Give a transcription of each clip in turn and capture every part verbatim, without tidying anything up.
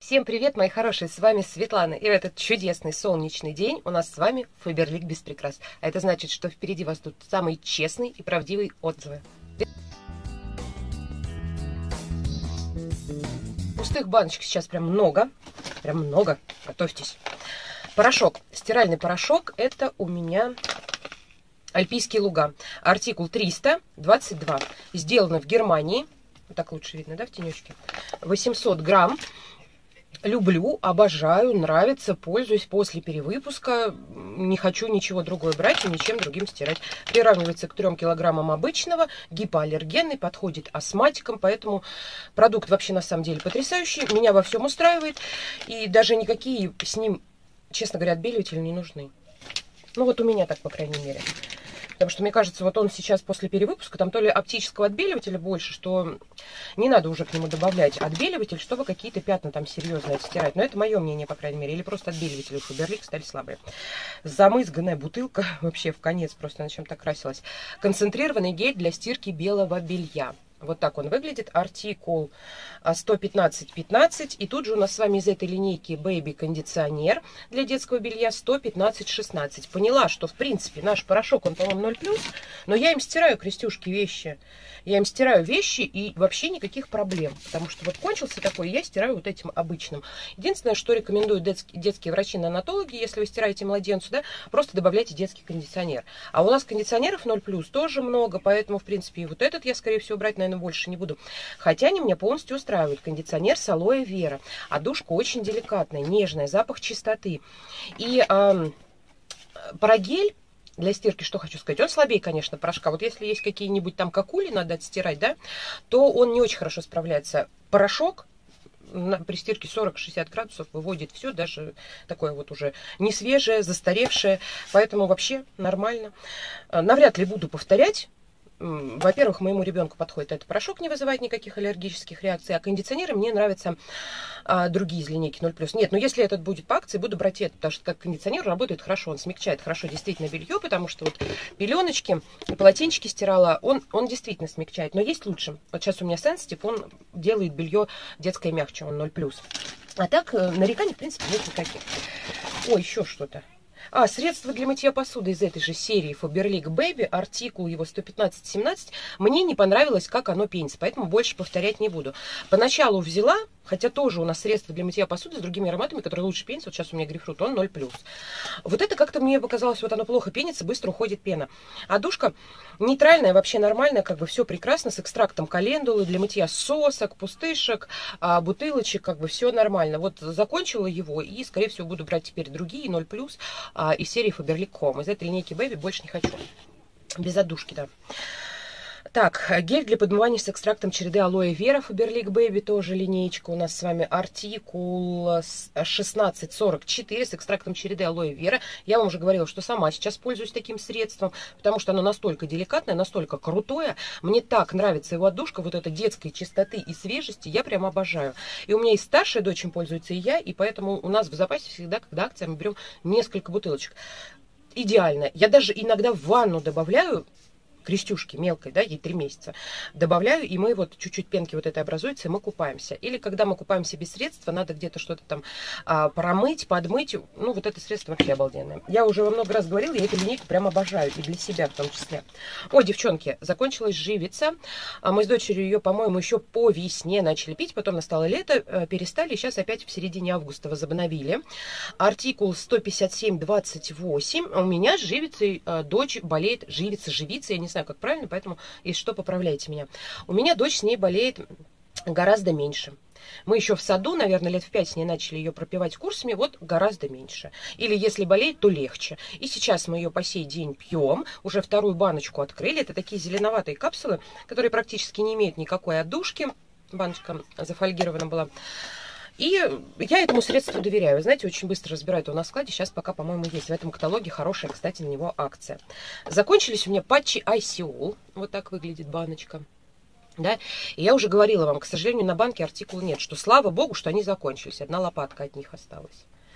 Всем привет, мои хорошие, с вами Светлана. И в этот чудесный солнечный день у нас с вами Фаберлик без прикрас. А это значит, что впереди вас тут самый честный и правдивый отзывы. Пустых баночек сейчас прям много, прям много, готовьтесь. Порошок, стиральный порошок, это у меня Альпийские луга. Артикул триста двадцать два, сделано в Германии. Вот так лучше видно, да, в тенечке. восемьсот грамм. Люблю, обожаю, нравится, пользуюсь после перевыпуска. Не хочу ничего другое брать и ничем другим стирать. Приравнивается к трем килограммам обычного, гипоаллергенный, подходит астматикам, поэтому продукт вообще на самом деле потрясающий. Меня во всем устраивает. И даже никакие с ним, честно говоря, отбеливатели не нужны. Ну вот у меня так, по крайней мере. Потому что, мне кажется, вот он сейчас после перевыпуска, там то ли оптического отбеливателя больше, что не надо уже к нему добавлять отбеливатель, чтобы какие-то пятна там серьезные отстирать. Но это мое мнение, по крайней мере. Или просто отбеливатели у Фаберлик стали слабые. Замызганная бутылка, вообще в конец просто на чем-то красилась. Концентрированный гель для стирки белого белья. Вот так он выглядит. Артикул сто пятнадцать пятнадцать. И тут же у нас с вами из этой линейки Baby кондиционер для детского белья сто пятнадцать шестнадцать. Поняла, что в принципе наш порошок, он, по-моему, ноль плюс. Но я им стираю, крестюшки, вещи. Я им стираю вещи и вообще никаких проблем. Потому что вот кончился такой, и я стираю вот этим обычным. Единственное, что рекомендуют детские, детские врачи-неонатологи, если вы стираете младенцу, да, просто добавляйте детский кондиционер. А у нас кондиционеров ноль плюс тоже много, поэтому, в принципе, и вот этот я, скорее всего, брать, наверное, больше не буду. Хотя они меня полностью устраивают. Кондиционер с алоэ вера. А душка очень деликатная, нежная, запах чистоты. И э, парагель для стирки, что хочу сказать, он слабее, конечно, порошка. Вот если есть какие-нибудь там какули, надо отстирать, да, то он не очень хорошо справляется. Порошок при стирке сорок-шестьдесят градусов выводит все, даже такое вот уже не свежее, застаревшее. Поэтому вообще нормально. Навряд ли буду повторять. Во-первых, моему ребенку подходит этот порошок, не вызывает никаких аллергических реакций, а кондиционеры мне нравятся а, другие из линейки ноль плюс. Нет, но если этот будет по акции, буду брать этот, потому что как кондиционер работает хорошо, он смягчает хорошо действительно белье, потому что вот пеленочки и полотенчики стирала, он, он действительно смягчает, но есть лучше. Вот сейчас у меня Sensitive, он делает белье детское мягче, он ноль плюс. А так нареканий, в принципе, нет никаких. Ой, еще что-то. А, средство для мытья посуды из этой же серии Faberlic Baby, артикул его сто пятнадцать семнадцать. Мне не понравилось, как оно пенится, поэтому больше повторять не буду. Поначалу взяла, хотя тоже у нас средство для мытья посуды с другими ароматами, которые лучше пенятся. Вот сейчас у меня грейпфрут, он ноль плюс. Вот это как-то мне показалось, вот оно плохо пенится, быстро уходит пена. А душка нейтральная, вообще нормальная, как бы все прекрасно, с экстрактом календулы для мытья сосок, пустышек, бутылочек, как бы все нормально. Вот закончила его и, скорее всего, буду брать теперь другие ноль плюс из серии Faberlic Home. Из этой линейки Baby больше не хочу. Без отдушки, да. Так, гель для подмывания с экстрактом череды алоэ вера Faberlic Baby, тоже линеечка у нас с вами артикул шестнадцать сорок четыре с экстрактом череды алоэ вера. Я вам уже говорила, что сама сейчас пользуюсь таким средством, потому что оно настолько деликатное, настолько крутое. Мне так нравится его отдушка, вот эта детской чистоты и свежести, я прям обожаю. И у меня и старшая дочь им пользуется, и я, и поэтому у нас в запасе всегда, когда акция, мы берем несколько бутылочек. Идеально. Я даже иногда в ванну добавляю крестюшки мелкой, да, ей три месяца, добавляю, и мы вот чуть-чуть пенки вот этой образуется, и мы купаемся. Или когда мы купаемся без средства, надо где-то что-то там а, промыть, подмыть, ну, вот это средство вообще обалденное. Я уже во много раз говорила, я эту линейку прям обожаю, и для себя в том числе. О, девчонки, закончилась живица, а мы с дочерью ее, по-моему, еще по весне начали пить, потом настало лето, перестали, и сейчас опять в середине августа возобновили. Артикул сто пятьдесят семь двадцать восемь, у меня с живицей а, дочь болеет, живица, живица, я не знаю, как правильно, поэтому, если что, поправляйте меня. У меня дочь с ней болеет гораздо меньше. Мы еще в саду, наверное, лет в пять с ней начали ее пропивать курсами, вот гораздо меньше. Или если болеет, то легче. И сейчас мы ее по сей день пьем, уже вторую баночку открыли. Это такие зеленоватые капсулы, которые практически не имеют никакой отдушки. Баночка зафольгирована была. И я этому средству доверяю. Вы знаете, очень быстро разбирают его на складе. Сейчас пока, по-моему, есть. В этом каталоге хорошая, кстати, на него акция. Закончились у меня патчи Айсиол. Вот так выглядит баночка. Да? И я уже говорила вам, к сожалению, на банке артикула нет. Что слава богу, что они закончились. Одна лопатка от них осталась.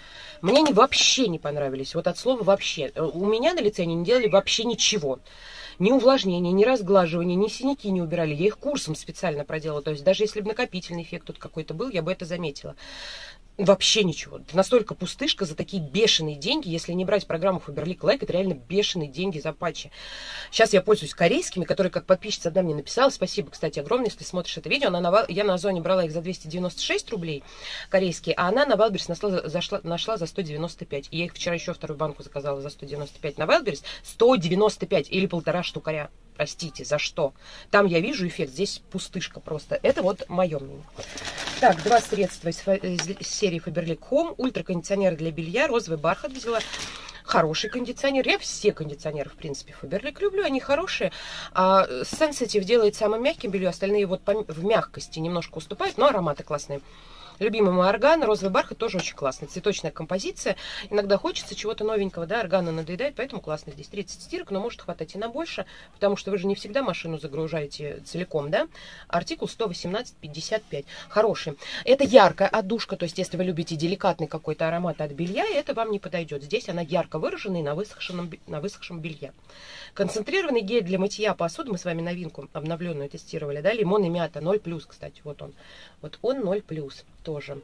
Мне они вообще не понравились. Вот от слова вообще. У меня на лице они не делали вообще ничего. Ни увлажнения, ни разглаживания, ни синяки не убирали. Я их курсом специально проделала. То есть даже если бы накопительный эффект тут какой-то был, я бы это заметила. Вообще ничего. Это настолько пустышка за такие бешеные деньги. Если не брать программу Faberlic Like, это реально бешеные деньги за патчи. Сейчас я пользуюсь корейскими, которые, как подписчица одна мне написала. Спасибо, кстати, огромное, если смотришь это видео. Она на, я на Озоне брала их за двести девяносто шесть рублей корейские, а она на Wildberries нашла, зашла, нашла за сто девяносто пять. И я их вчера еще вторую банку заказала за сто девяносто пять на Wildberries. сто девяносто пять или полтора штукаря. Простите, за что? Там я вижу эффект, здесь пустышка просто. Это вот мое мнение. Так, два средства из, из серии Faberlic Home. Ультракондиционер для белья, розовый бархат взяла. Хороший кондиционер. Я все кондиционеры, в принципе, Faberlic люблю, они хорошие. А Sensitive делает самым мягким белье, остальные вот по, в мягкости немножко уступают, но ароматы классные. Любимый мой орган, розовый бархат тоже очень классный. Цветочная композиция. Иногда хочется чего-то новенького, да, органа надоедает, поэтому классно. Здесь тридцать стирок, но может хватать и на больше, потому что вы же не всегда машину загружаете целиком, да. Артикул сто восемнадцать пятьдесят пять. Хороший. Это яркая отдушка, то есть если вы любите деликатный какой-то аромат от белья, это вам не подойдет. Здесь она ярко выраженная на высохшем, на высохшем белье. Концентрированный гель для мытья посуды. Мы с вами новинку обновленную тестировали, да, лимон и мята, ноль плюс, кстати, вот он. Вот он ноль плюс тоже.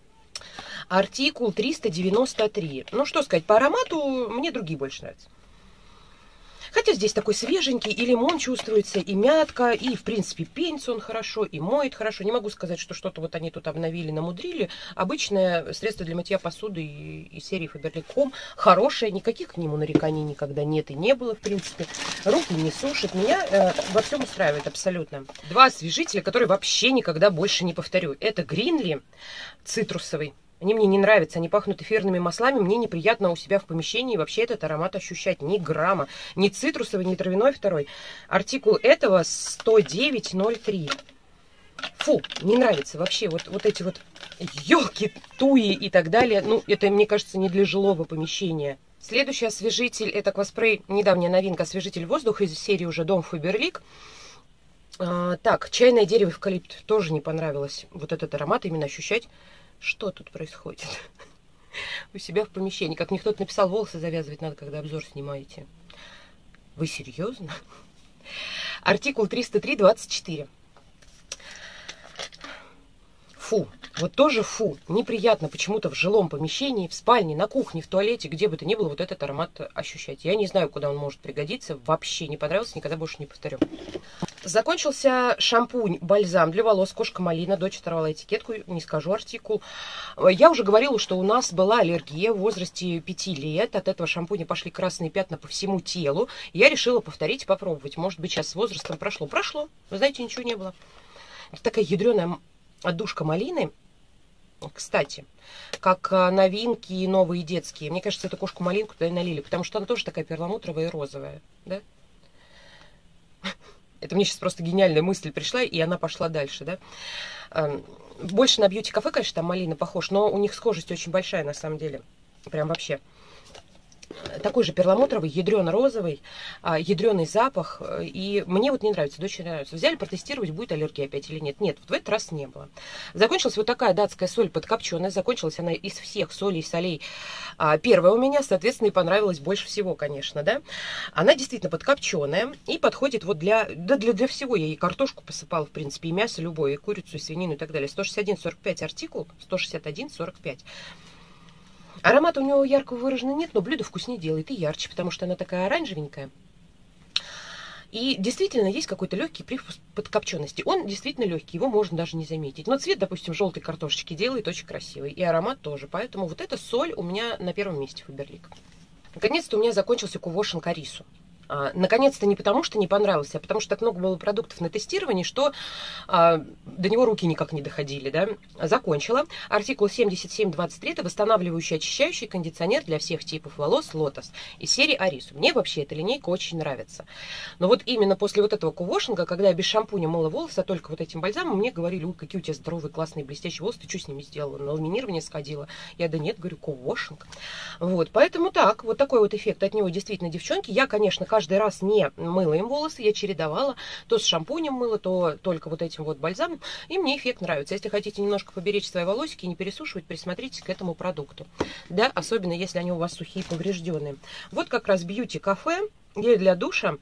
Артикул триста девяносто три. Ну, что сказать, по аромату мне другие больше нравятся. Хотя здесь такой свеженький, и лимон чувствуется, и мятка, и, в принципе, пенится он хорошо, и моет хорошо. Не могу сказать, что что-то вот они тут обновили, намудрили. Обычное средство для мытья посуды из серии Faberlic Home. Хорошее, никаких к нему нареканий никогда нет и не было, в принципе. Руки не сушит. Меня э, во всем устраивает абсолютно. Два освежителя, которые вообще никогда больше не повторю. Это Greenly цитрусовый. Они мне не нравятся, они пахнут эфирными маслами, мне неприятно у себя в помещении вообще этот аромат ощущать, ни грамма, ни цитрусовый, ни травяной второй. Артикул этого сто девять ноль три. Фу, не нравится вообще, вот, вот эти вот елки, туи и так далее, ну, это, мне кажется, не для жилого помещения. Следующий освежитель, это Акваспрей, недавняя новинка, освежитель воздуха из серии уже Дом Faberlic. А, так, чайное дерево эвкалипт, тоже не понравилось, вот этот аромат именно ощущать. Что тут происходит у себя в помещении? Как мне кто-то написал, волосы завязывать надо, когда обзор снимаете. Вы серьезно? Артикул триста три двадцать четыре. Фу, вот тоже фу. Неприятно почему-то в жилом помещении, в спальне, на кухне, в туалете, где бы то ни было, вот этот аромат ощущать. Я не знаю, куда он может пригодиться. Вообще не понравился, никогда больше не повторю. Закончился шампунь-бальзам для волос Кошка Малина. Дочь оторвала этикетку, не скажу артикул. Я уже говорила, что у нас была аллергия в возрасте пяти лет. От этого шампуня пошли красные пятна по всему телу. Я решила повторить и попробовать. Может быть, сейчас с возрастом прошло. Прошло. Вы знаете, ничего не было. Это такая ядреная отдушка малины. Кстати, как новинки новые детские. Мне кажется, эту кошку малинку туда и налили, потому что она тоже такая перламутровая и розовая. Да? Это мне сейчас просто гениальная мысль пришла, и она пошла дальше, да. Больше на бьюти-кафе, конечно, там малина похож, но у них схожесть очень большая, на самом деле. Прям вообще. Такой же перламутровый, ядрено-розовый, ядреный запах. И мне вот не нравится, дочери нравится. Взяли протестировать, будет аллергия опять или нет. Нет, вот в этот раз не было. Закончилась вот такая датская соль подкопченая. Закончилась она из всех солей и солей. Первая у меня, соответственно, и понравилась больше всего, конечно, да. Она действительно подкопченая и подходит вот для, да для, для всего. Я ей картошку посыпала, в принципе, и мясо любое, и курицу, и свинину, и так далее. сто шестьдесят один сорок пять артикул, сто шестьдесят один сорок пять. Аромата у него ярко выраженный нет, но блюдо вкуснее делает и ярче, потому что она такая оранжевенькая. И действительно есть какой-то легкий привкус подкопченности. Он действительно легкий, его можно даже не заметить. Но цвет, допустим, желтой картошечки делает очень красивый. И аромат тоже. Поэтому вот эта соль у меня на первом месте Faberlic. Наконец-то у меня закончился Кувошин Карису. А, наконец-то не потому, что не понравился, а потому что так много было продуктов на тестировании, что а, до него руки никак не доходили, да. Закончила. Артикул семьдесят семь двадцать три, это восстанавливающий, очищающий кондиционер для всех типов волос Lotus из серии Арису. Мне вообще эта линейка очень нравится. Но вот именно после вот этого кувошинга, когда я без шампуня мыла волосы, а только вот этим бальзамом, мне говорили, ой, какие у тебя здоровые, классные, блестящие волосы, ты что с ними сделала? На ламинирование сходила. Я, да нет, говорю, кувошинг. Вот, поэтому так, вот такой вот эффект от него действительно, девчонки. Я, конечно, каждый каждый раз не мыла им волосы, я чередовала, то с шампунем мыла, то только вот этим вот бальзамом, и мне эффект нравится. Если хотите немножко поберечь свои волосики и не пересушивать, присмотритесь к этому продукту, да, особенно если они у вас сухие, поврежденные. Вот как раз бьюти-кафе, гель для душа,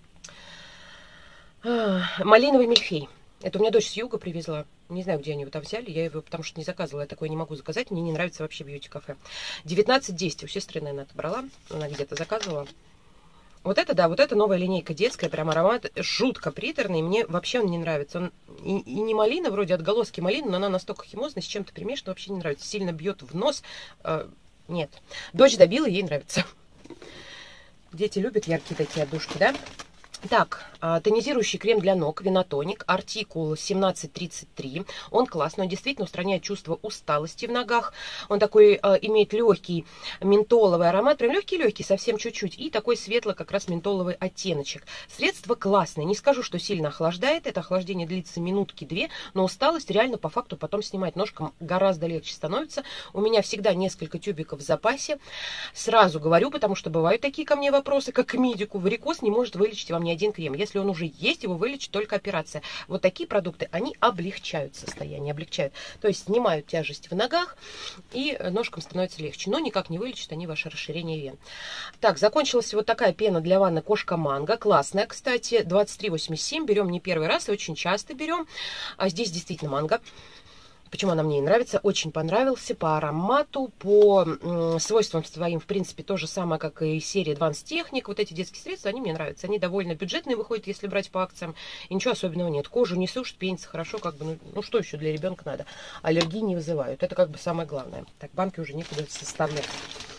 малиновый мильфей. Это у меня дочь с юга привезла. Не знаю, где они его там взяли. Я его потому что не заказывала. Я такое не могу заказать. Мне не нравится вообще бьюти-кафе. девятнадцать десять. У сестры, наверное, отобрала. Она где-то заказывала. Вот это, да, вот это новая линейка детская. Прям аромат жутко приторный. Мне вообще он не нравится. Он и, и не малина, вроде отголоски малины, но она настолько химозная, с чем-то перемешана, вообще не нравится. Сильно бьет в нос. Э, нет. Дочь добила, ей нравится. Дети любят яркие такие отдушки, да? Так, тонизирующий крем для ног, Винотоник, артикул семнадцать тридцать три. Он классный, он действительно устраняет чувство усталости в ногах. Он такой э, имеет легкий ментоловый аромат, прям легкий-легкий, совсем чуть-чуть. И такой светлый как раз ментоловый оттеночек. Средство классное, не скажу, что сильно охлаждает. Это охлаждение длится минутки-две, но усталость реально по факту потом снимать. Ножкам гораздо легче становится. У меня всегда несколько тюбиков в запасе. Сразу говорю, потому что бывают такие ко мне вопросы, как к медику. Варикоз не может вылечить вам ни один крем. Если он уже есть, его вылечит только операция. Вот такие продукты, они облегчают состояние, облегчают. То есть снимают тяжесть в ногах, и ножкам становится легче. Но никак не вылечат они ваше расширение вен. Так, закончилась вот такая пена для ванны Кошка Манго. Классная, кстати, двадцать три восемьдесят семь. Берем не первый раз, и очень часто берем. А здесь действительно манго. Почему она мне и нравится? Очень понравился по аромату, по м, свойствам своим, в принципе, то же самое, как и серия Advanced Technic. Вот эти детские средства, они мне нравятся. Они довольно бюджетные выходят, если брать по акциям. И ничего особенного нет. Кожу не сушит, пенится хорошо, как бы, ну, ну что еще для ребенка надо? Аллергии не вызывают. Это как бы самое главное. Так, банки уже некуда составлять.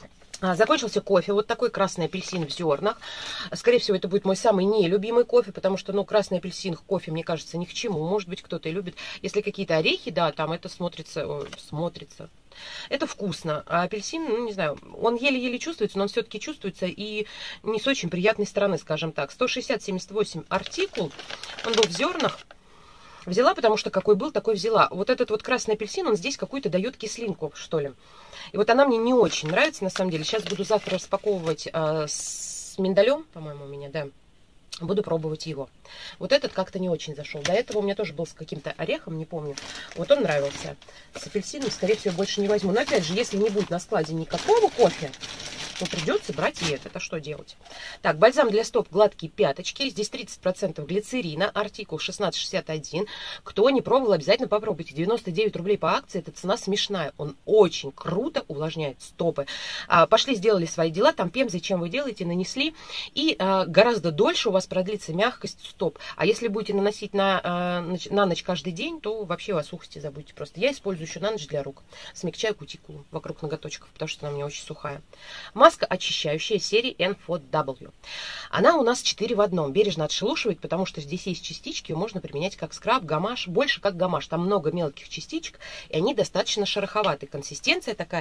А, закончился кофе, вот такой красный апельсин в зернах. Скорее всего, это будет мой самый нелюбимый кофе, потому что, ну, красный апельсин к кофе, мне кажется, ни к чему. Может быть, кто-то и любит. Если какие-то орехи, да, там это смотрится, о, смотрится. Это вкусно. А апельсин, ну, не знаю, он еле-еле чувствуется, но он все-таки чувствуется и не с очень приятной стороны, скажем так. сто шестьдесят семьдесят восемь артикул, он был в зернах. Взяла, потому что какой был, такой взяла. Вот этот вот красный апельсин, он здесь какую-то дает кислинку, что ли. И вот она мне не очень нравится, на самом деле. Сейчас буду завтра распаковывать э, с миндалем, по-моему, у меня, да. Буду пробовать его. Вот этот как-то не очень зашел. До этого у меня тоже был с каким-то орехом, не помню. Вот он нравился. С апельсином, скорее всего, больше не возьму. Но опять же, если не будет на складе никакого кофе, то придется брать и это. Это что делать? Так, бальзам для стоп гладкие пяточки. Здесь тридцать процентов глицерина. Артикул шестнадцать шестьдесят один. Кто не пробовал, обязательно попробуйте. девяносто девять рублей по акции. Это цена смешная. Он очень круто увлажняет стопы. А, пошли, сделали свои дела. Там пемзой, чем вы делаете, нанесли. И а, гораздо дольше у вас продлится мягкость стоп. А если будете наносить на, а, на ночь каждый день, то вообще о сухости забудьте просто. Я использую еще на ночь для рук. Смягчаю кутикулу вокруг ноготочков, потому что она у меня очень сухая. Маска очищающая серии эн эф дабл ю. Она у нас четыре в одном. Бережно отшелушивать, потому что здесь есть частички, ее можно применять как скраб, гамаш, больше как гамаш. Там много мелких частичек, и они достаточно шероховатые. Консистенция такая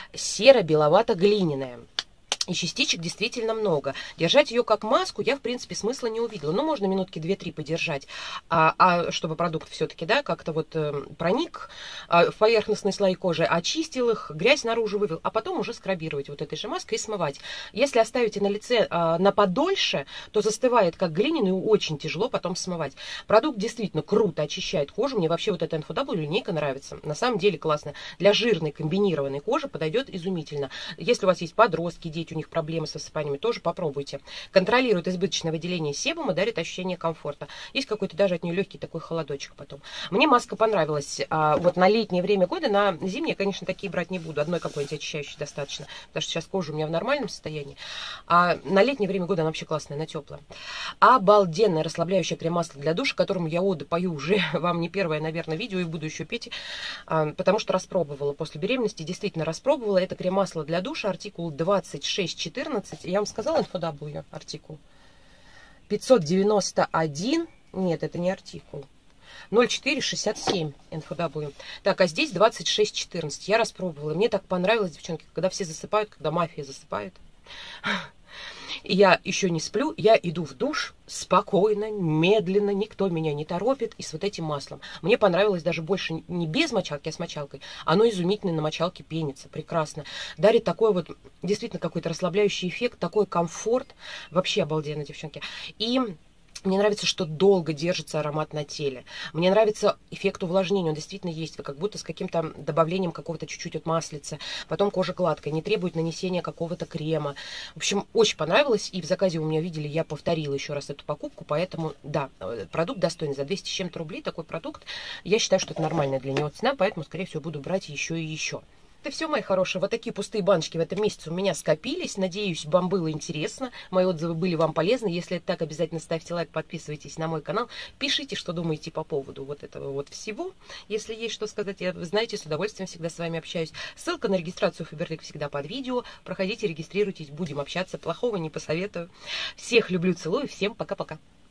серо-беловато-глиняная. И частичек действительно много. Держать ее как маску я, в принципе, смысла не увидела. Ну, можно минутки две-три подержать, а, а чтобы продукт все-таки, да, как-то вот э, проник а, в поверхностные слои кожи, очистил их, грязь наружу вывел, а потом уже скрабировать вот этой же маской и смывать. Если оставите на лице а, на подольше, то застывает как глиняный, очень тяжело потом смывать. Продукт действительно круто очищает кожу. Мне вообще вот эта эн эф дабл ю линейка нравится. На самом деле классно. Для жирной комбинированной кожи подойдет изумительно. Если у вас есть подростки, дети, у них проблемы с высыпаниями, тоже попробуйте. Контролирует избыточное выделение себума, дарит ощущение комфорта. Есть какой-то даже от нее легкий такой холодочек потом. Мне маска понравилась. А, вот на летнее время года, на зимнее, конечно, такие брать не буду. Одной какой-нибудь очищающей достаточно, потому что сейчас кожа у меня в нормальном состоянии. А на летнее время года она вообще классная, она теплая. Обалденное расслабляющее крем-масло для душа, которому я оды пою уже вам не первое, наверное, видео, и буду еще петь, а, потому что распробовала после беременности, действительно распробовала. Это крем-масло для душа, артикул двадцать шесть четырнадцать. Я вам сказала эн эф дабл ю артикул. пятьсот девяносто один. Нет, это не артикул. ноль четыре шестьдесят семь эн эф дабл ю. Так, а здесь двадцать шесть четырнадцать. Я распробовала. Мне так понравилось, девчонки, когда все засыпают, когда мафия засыпает. И я еще не сплю, я иду в душ спокойно, медленно, никто меня не торопит, и с вот этим маслом. Мне понравилось даже больше не без мочалки, а с мочалкой. Оно изумительно на мочалке пенится, прекрасно. Дарит такой вот, действительно, какой-то расслабляющий эффект, такой комфорт. Вообще обалденно, девчонки. И мне нравится, что долго держится аромат на теле. Мне нравится эффект увлажнения. Он действительно есть. Вы как будто с каким-то добавлением какого-то чуть-чуть от маслица. Потом кожа гладкая, не требует нанесения какого-то крема. В общем, очень понравилось. И в заказе у меня видели, я повторила еще раз эту покупку. Поэтому, да, продукт достойный. За двести с чем-то рублей такой продукт. Я считаю, что это нормальная для него цена. Поэтому, скорее всего, буду брать еще и еще. Это все, мои хорошие. Вот такие пустые баночки в этом месяце у меня скопились. Надеюсь, вам было интересно. Мои отзывы были вам полезны. Если это так, обязательно ставьте лайк, подписывайтесь на мой канал. Пишите, что думаете по поводу вот этого вот всего. Если есть что сказать, я, вы знаете, с удовольствием всегда с вами общаюсь. Ссылка на регистрацию Фаберлик всегда под видео. Проходите, регистрируйтесь, будем общаться. Плохого не посоветую. Всех люблю, целую. Всем пока-пока.